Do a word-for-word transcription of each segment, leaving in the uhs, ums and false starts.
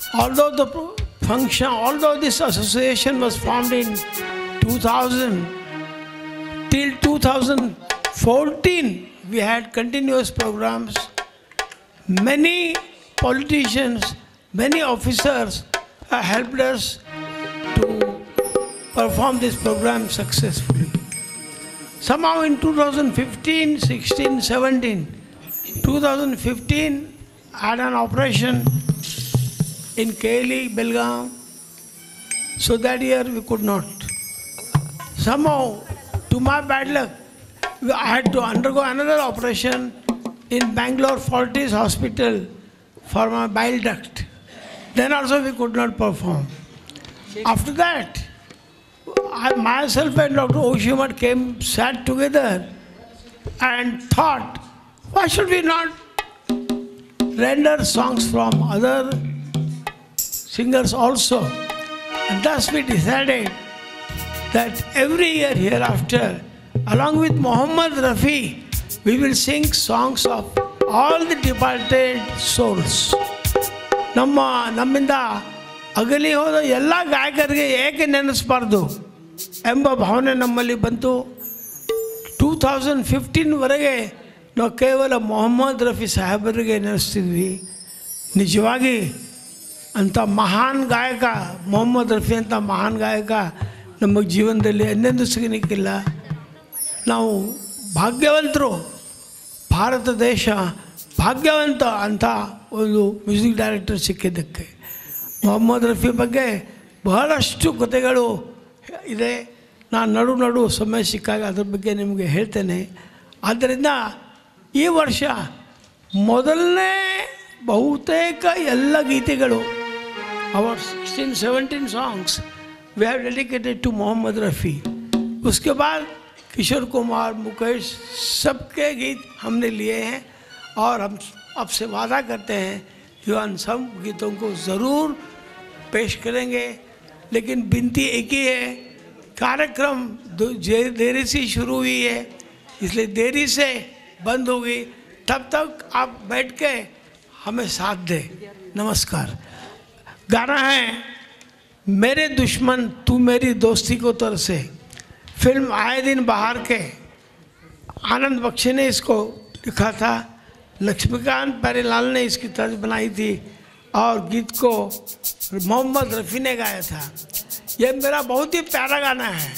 although the function, although this association was formed in two thousand, till two thousand fourteen we had continuous programs. Many politicians, many officers have helped us to perform this program successfully. Somehow in two thousand fifteen, sixteen, seventeen, two thousand fifteen I had an operation in Kaili, Belgaum, so that year we could not. Somehow, to my bad luck, I had to undergo another operation in Bangalore Fortis Hospital for my bile duct. Then also we could not perform. After that, I myself and Doctor Oshimat came, sat together and thought, why should we not render songs from other singers also? And thus we decided that every year hereafter, along with Mohammed Rafi, we will sing songs of all the departed souls. ನಮ್ಮ ನಮ್ಮಿಂದ ಅಗಲಿ ಹೋದ ಎಲ್ಲ ಗಾಯಕರಿಗೆ ಏಕೆ ನೆನೆಸಬಾರ್ದು ಎಂಬ ಭಾವನೆ ನಮ್ಮಲ್ಲಿ ಬಂತು. Two thousand ಫಿಫ್ಟೀನ್ವರೆಗೆ ನಾವು ಕೇವಲ ಮೊಹಮ್ಮದ್ ರಫಿ ಸಾಹೇಬರಿಗೆ ನೆನೆಸ್ತಿದ್ವಿ. ನಿಜವಾಗಿ ಅಂಥ ಮಹಾನ್ ಗಾಯಕ ಮೊಹಮ್ಮದ್ ರಫಿ ಅಂತ ಮಹಾನ್ ಗಾಯಕ ನಮ್ಮ ಜೀವನದಲ್ಲಿ ಎಂದೆಂದೂ ಸಿಗಲಿಕ್ಕಿಲ್ಲ. ನಾವು ಭಾಗ್ಯವಂತರು, ಭಾರತ ದೇಶ ಭಾಗ್ಯವಂತ ಅಂತ ಒಂದು ಮ್ಯೂಸಿಕ್ ಡೈರೆಕ್ಟರ್ ಸಿಕ್ಕಿದ್ದಕ್ಕೆ. ಮೊಹಮ್ಮದ್ ರಫಿ ಬಗ್ಗೆ ಬಹಳಷ್ಟು ಕಥೆಗಳು ಇದೆ. ನಾನು ನಡು ನಡು ಸಮಯ ಸಿಕ್ಕಾಗ ಅದ್ರ ಬಗ್ಗೆ ನಿಮಗೆ ಹೇಳ್ತೇನೆ. ಆದ್ದರಿಂದ ಈ ವರ್ಷ ಮೊದಲನೇ ಬಹುತೇಕ ಎಲ್ಲ ಗೀತೆಗಳು, our sixteen seventeen songs we have dedicated to Mohammed Rafi. उसके बाद किशोर कुमार, मुकेश, सबके गीत हमने लिए हैं और हम आपसे वादा करते हैं कि हम सब गीतों को ज़रूर पेश करेंगे. लेकिन विनती एक ही है, कार्यक्रम देरी से शुरू हुई है, इसलिए देरी से बंद होगी. तब तक आप बैठ के हमें साथ दें. नमस्कार. गाना है मेरे दुश्मन तू मेरी दोस्ती को तरसे. फिल्म आए दिन बाहर के आनंद बख्शी ने इसको लिखा था, लक्ष्मीकांत प्यारेलाल ने इसकी तर्ज बनाई थी और गीत को मोहम्मद रफ़ी ने गाया था. ये मेरा बहुत ही प्यारा गाना है.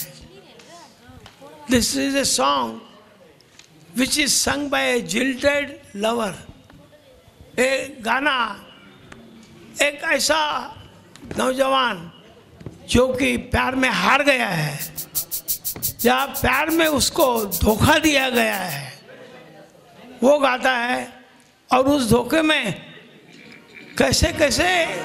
This is a song which is sung by a jilted lover. ये गाना एक ऐसा नौजवान जो कि प्यार में हार गया है या प्यार में उसको धोखा दिया गया है, वो गाता है. और उस धोखे में कैसे कैसे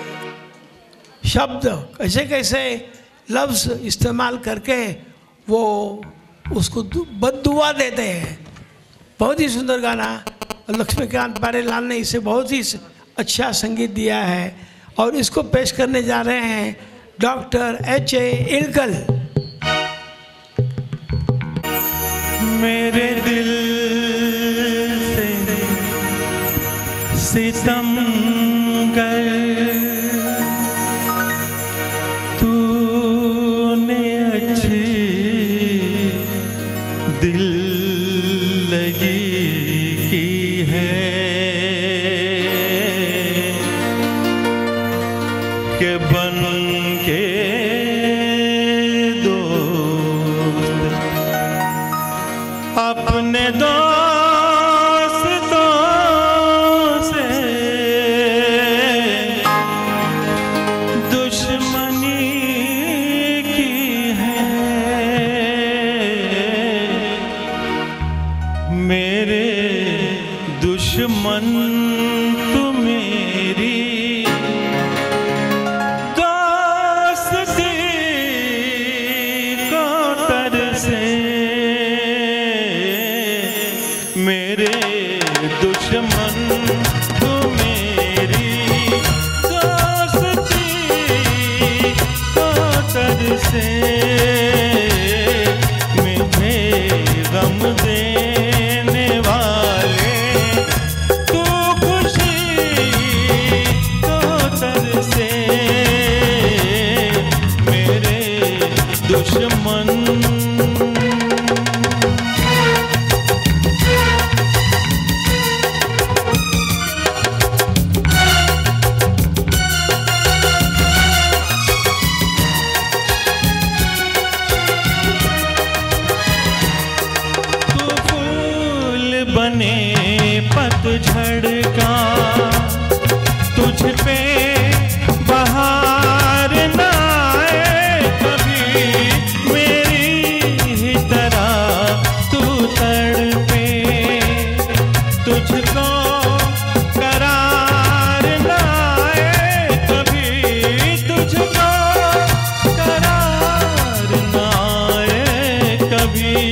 शब्द, कैसे कैसे लफ्ज़ इस्तेमाल करके वो उसको बद्दुआ देते हैं. बहुत ही सुंदर गाना. लक्ष्मीकांत प्यारेलाल ने इसे बहुत ही अच्छा संगीत दिया है और इसको पेश करने जा रहे हैं डॉक्टर एच ए इलकल. मेरे दिल से सितम कर तूने अच्छी दिल लगी की है के बन के दोस्त अपने दोस्तों से दुश्मनी की है. मेरे दुश्मन तू मेरी मेरे दुश्मन तू मेरी दोस्ती को तरसे. मुझे गम देने वाले तू खुशी को तरसे. पे बहार ना आए कभी, मेरी ही तरह तू तड़पे। तुझको करार ना आए कभी, तुझको करार ना आए कभी।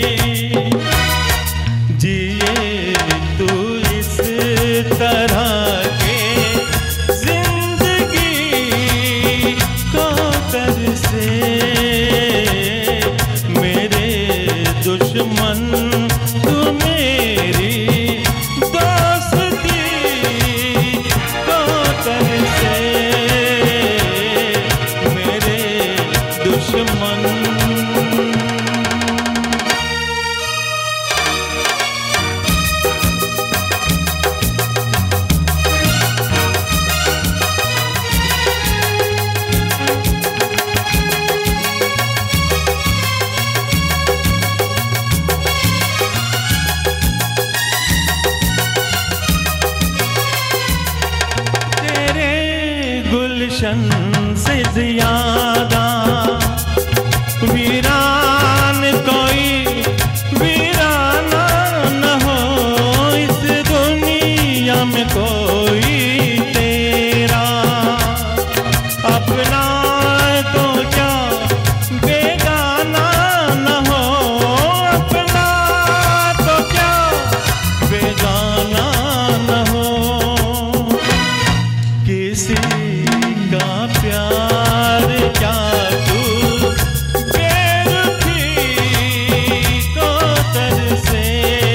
जिए तू इस तरह के जिंदगी को तरसे, मेरे दुश्मन तू मेरी दोस्ती को तरसे, मेरे दुश्मन। गुलशन से ज्यादा वीरान कोई वीराना न हो, इस दुनिया में कोई तेरा अपना तो क्या बेगाना न हो, अपना तो क्या बेगाना न हो। किसी का प्यार क्या तू बेरुखी को तरसे,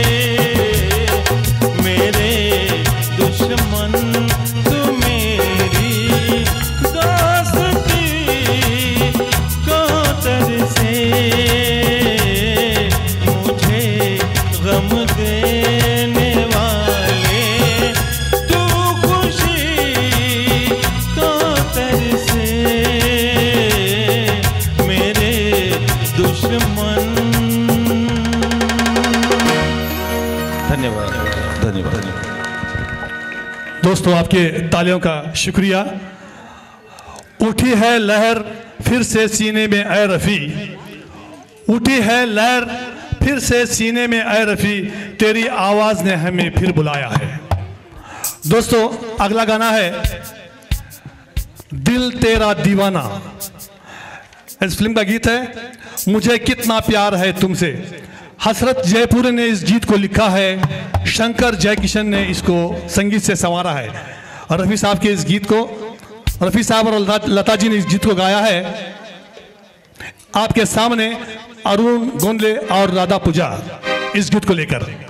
मेरे दुश्मन तू मेरी दोस्ती को तरसे, मुझे गम देने वाले तू खुशी को तरसे, मेरे दुश्मन। धन्यवाद धन्यवाद। दोस्तों आपके तालियों का शुक्रिया। उठी है लहर फिर से सीने में ऐ रफ़ी, उठी है लहर फिर से सीने में ऐ रफ़ी, तेरी आवाज़ ने हमें फिर बुलाया है। दोस्तों अगला गाना है दिल तेरा दीवाना। इस फिल्म का गीत है मुझे कितना प्यार है तुमसे। हसरत जयपुरी ने इस गीत को लिखा है, शंकर जयकिशन ने इसको संगीत से संवारा है, और रफ़ी साहब के इस गीत को रफ़ी साहब और लता जी ने इस गीत को गाया है। आपके सामने अरुण गोंदले और राधा पुजा इस गीत को लेकर।